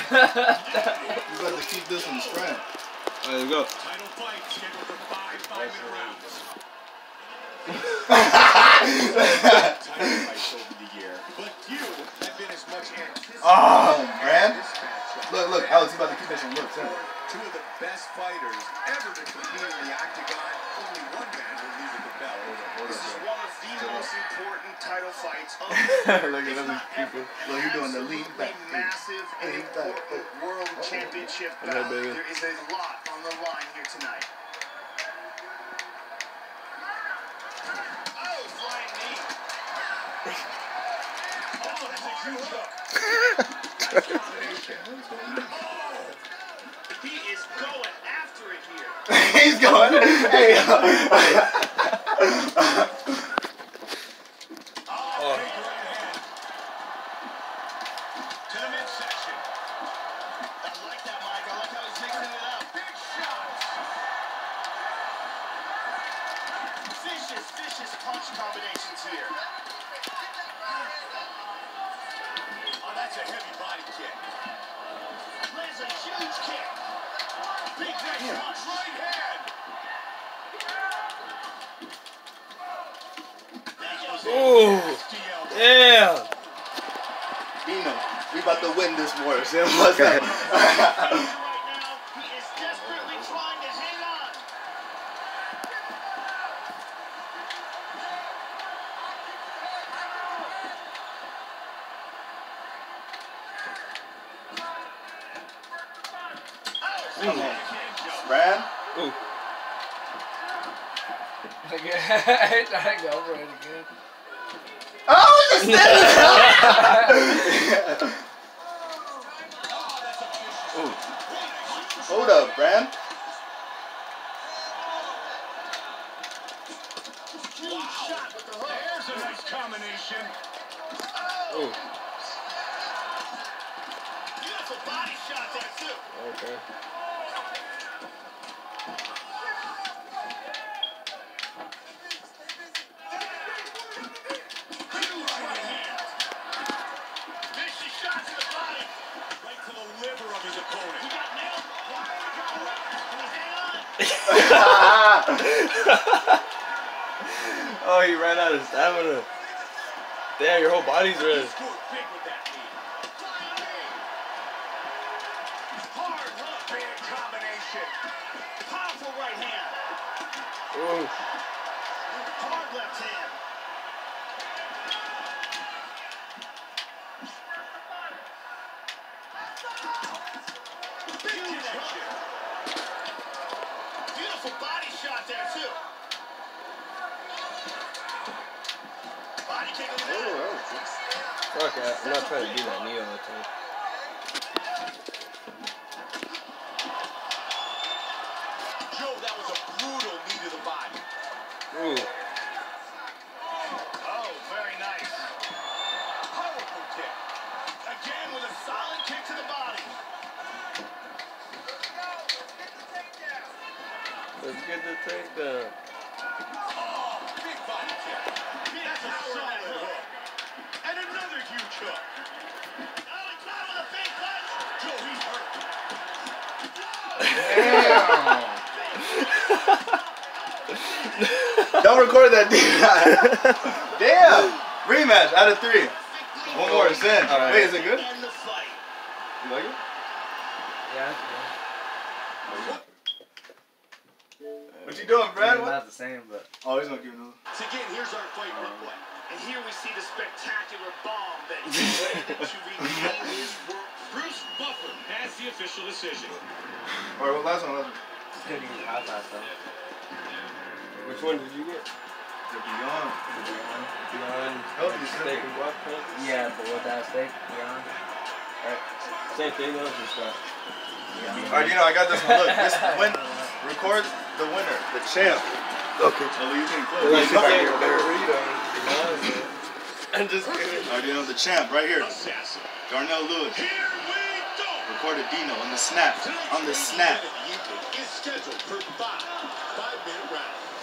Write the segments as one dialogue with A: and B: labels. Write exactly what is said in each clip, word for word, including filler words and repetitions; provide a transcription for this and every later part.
A: You got to keep this in the strap.
B: There you go.
C: Title fight scheduled for five five-minute rounds. Title fights over the year, but few have been as much anticipated.
A: Oh, man. Look, look, Alex, you about to keep this one. Look, son.
C: Two of the best fighters ever to compete in the octagon. Only one man will leave with the belt. This is one of the most important title fights of the
A: Look at them people. Look, you're doing the lean back.
C: massive and important world championship
B: Okay,
C: bout.
B: baby.
C: There is a lot on the line here tonight. Oh, flying knee. Oh, that's a huge hook. Nice combination. Oh, he is going after it here.
A: He's going. Hey.
C: Oh, big right hand. To the midsection. I like that, Mike. I like how he's mixing it up. Big shots. Vicious, vicious punch combinations here. Oh, that's a heavy body kick. Lands a huge kick. Big right punch, right hand.
B: Ooh. Yeah.
A: Dino, we about to win this war. See what's that?
C: Right now, he is desperately trying to hang on.
A: Come on. Brad?
B: Ooh. I trying to go for it again.
A: Oh, it's a Ooh. Hold up, Brad.
C: Shot with the hook. There's a nice combination.
B: Ooh.
C: Beautiful body shot there, too.
B: Okay.
C: Huge right hand. Vicious shot to the body. Right to the liver of his opponent. He got nailed. Can he hang on?
B: Oh, he ran out of stamina. Damn, your whole body's
C: He
B: red.
C: scored big with that knee. Hard hook. Big combination. Powerful right hand.
B: Ooh.
C: Hard left hand. Big connection. Beautiful body shot there, too. Body kick on that.
B: Fuck, I, I'm not trying to do that knee all the time.
C: Joe, that was a brutal knee to the body.
B: Ooh.
C: Oh, very nice. Powerful kick. Again with a solid kick to the body.
B: Let's get the takedown.
C: Oh, big body kick. That's a solid hook. And another huge hook. Oh, he caught with a big punch. Joe, he's hurt.
A: Damn. Don't record that. Damn. Rematch out of three. One more, it's in.
B: All right.
A: Wait, is it good?
C: End the fight.
A: You like it?
B: Yeah.
A: What you doing, Brad? What?
B: Not the same, but.
A: Oh, he's gonna keep another.
C: So again, here's our fight replay. And here we see the spectacular bomb that he's ready to regain his world. Bruce Buffer has the official decision.
A: Alright, well, last one, last one.
B: Couldn't use hot sauce though. Which one did you get?
A: The Beyond.
B: Beyond. Beyond.
A: Healthy
B: Steak and guac. Yeah, but without steak. Beyond. Alright. Same thing though, just uh.
A: Alright, you know, I got this one. Look, this win. Record the winner, the champ. Okay. So you can close.
B: Like,
A: Look right
B: okay,
A: here.
B: I'm just kidding.
A: Alright, you know, the champ right here.
C: Assassin.
A: Darnell Lewis.
C: Here we go.
A: Recorded Dino on the snap. On the snap.
C: The evening is scheduled for five five-minute rounds.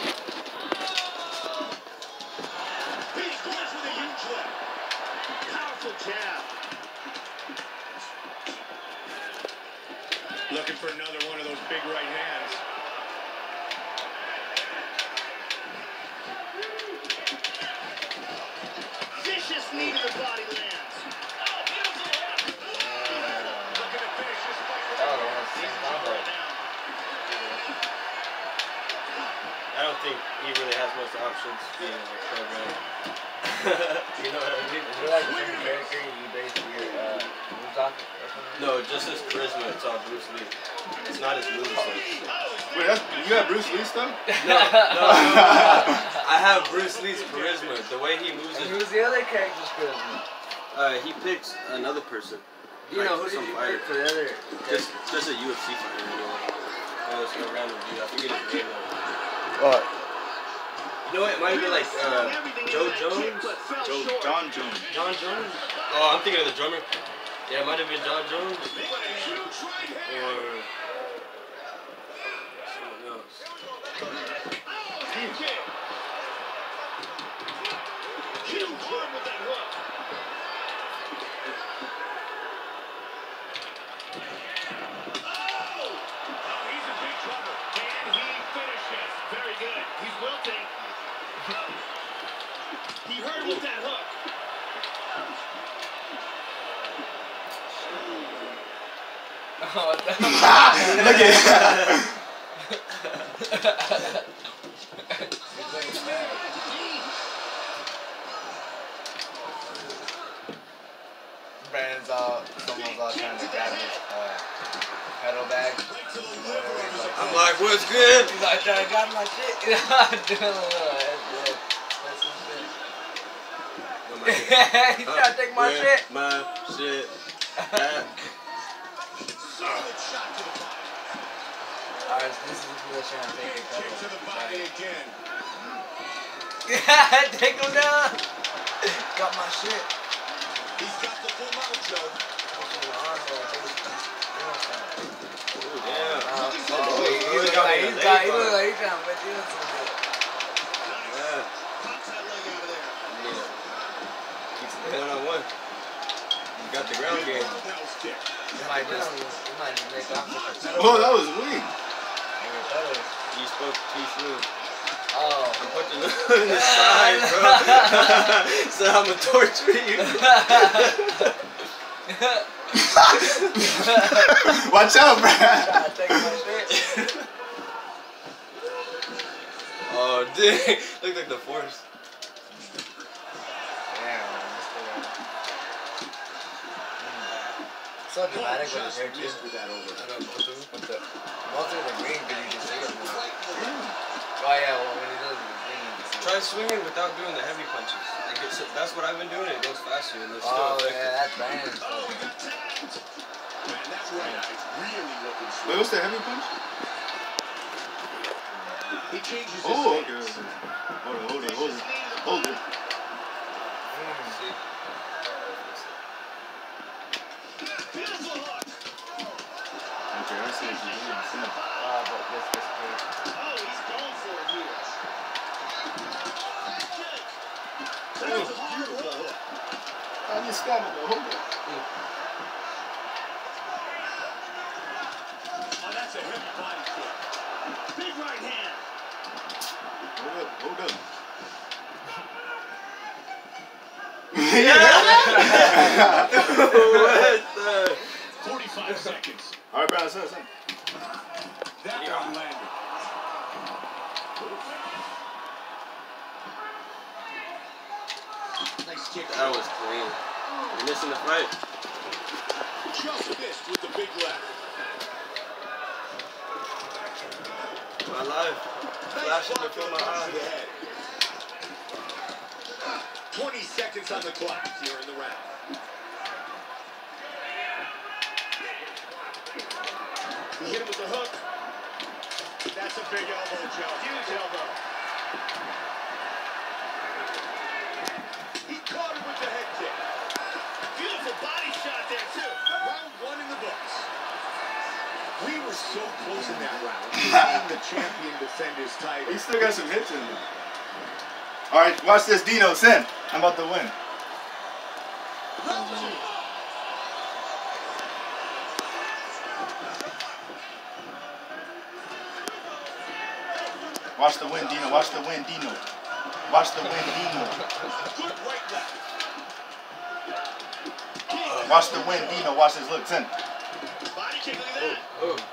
C: He's going with a huge left. Powerful jab. Looking for another one of those big right hands. Vicious knee to the body lands. Oh, beautiful hook. Looking to finish this fight with
B: Oh,
C: a
B: that's the same combo.
C: right now.
D: I don't think he really has much options being a program. You know what I mean?
B: Is there like a certain character you base your uh, moves off or something?
D: No, just his charisma. It's all Bruce Lee. It's not his moves.
A: Wait, that's, you have Bruce Lee stuff?
D: No, no, no, no. I have Bruce Lee's charisma. The way he moves
B: And
D: it.
B: who's the other character's charisma?
D: Uh, he picks another person.
B: You
D: Like
B: know, who did
D: some
B: you
D: fighter.
B: pick for the other?
D: Just, just a U F C fighter. You know? It was a random dude. I forget his name. though.
A: What?
D: You know what? It might be like uh, Joe Jones.
A: Joe, John Jones.
D: John Jones? Oh, I'm thinking of the drummer. Yeah, it might have been John Jones. Or someone else.
C: Huge arm with that hook. Oh! Oh, he's in big trouble. And he finishes. Very good. He's wilting. He hurt him with that hook.
B: Oh, no.
A: Look at that.
B: Brandon's all, someone's all trying to grab his uh, pedal bag.
D: I'm like, what's good?
B: He's like trying to grab my shit. You know, doing a little that's good. That's some shit. He's trying to take my
D: Where
B: shit.
D: My shit. At?
C: Solid shot to the body.
B: Alright, this is the people that's trying to take your
C: Kick to
B: pedal.
C: the body again.
B: Yeah, take him down. Got my shit.
C: He's got the full mount, Joe.
D: Ooh, damn.
B: Oh,
D: Oh,
B: oh, he, he
D: he
B: look
D: got
B: like
D: me
B: he's
D: a
B: got,
D: leg
B: he look
D: bump.
B: like he's trying to put you in some shit.
D: Yeah.
C: Pops that leg out of there.
D: Yeah. Keeps it one on one. You got the ground game.
C: Roundhouse kick.
B: You might just, you might just make off with your pedal.
A: Oh, that was weak.
B: And your pedals.
D: You spoke too soon.
B: Oh.
D: I'm putting it in the side, bro. So I'm gonna torture you.
A: Watch out, bro.
B: Trying to take my shit.
D: Oh, dang. Look like the force.
B: Damn, so dramatic with his hair too.
C: With that over.
D: I don't know what to do.
B: With the, mostly the ring, but you can see it more. Oh yeah, well when he does the ring, you can see
D: Try swinging without doing the heavy punches. It gets, that's what I've been doing. It goes faster and it's
B: it.
D: still
B: Oh
D: effective.
B: yeah, that's Brandon's
C: Oh,
B: stuff.
C: he got tagged. Man, that's right. He's really looking
A: Wait,
C: sweet.
A: what's the heavy punch?
C: He changes his
A: Oh, okay.
C: stance.
A: Hold it, hold it, hold it. Hold it.
D: See?
C: Beautiful hook.
A: Okay, I see what you're doing. I see.
B: Ah, but this this kid.
C: Oh, he's going for it here. That's a beautiful hook.
A: I just got it, though. Hold it.
C: Oh, that's a heavy body kick. Big right hand.
A: Hold up, hold up.
D: What the?
C: forty-five seconds.
A: All right, Brandon, send it, send it.
C: That one landed. Nice kick.
D: That was clean. You're missing the fight.
C: Just missed with the big left.
D: My life. Flashing
C: block
D: before
C: to
D: my
C: the top of
D: eyes.
C: the head. twenty seconds on the clock here in the round. He hit him with the hook. That's a big elbow, Joe. Huge elbow. He caught him with the head kick. Beautiful body shot there, too. Round one in the books. We were so close in that round. Seeing the champion defend his title.
A: He still got some hits in him. All right, watch this, Dino. Send. I'm about to win.
C: Round two.
A: Watch the wind, Dino. Watch the wind, Dino. Watch the wind, Dino.
C: Good right left.
A: Watch the wind, Dino. Watch his looks in.
C: Body kick, look at that.
B: Oh.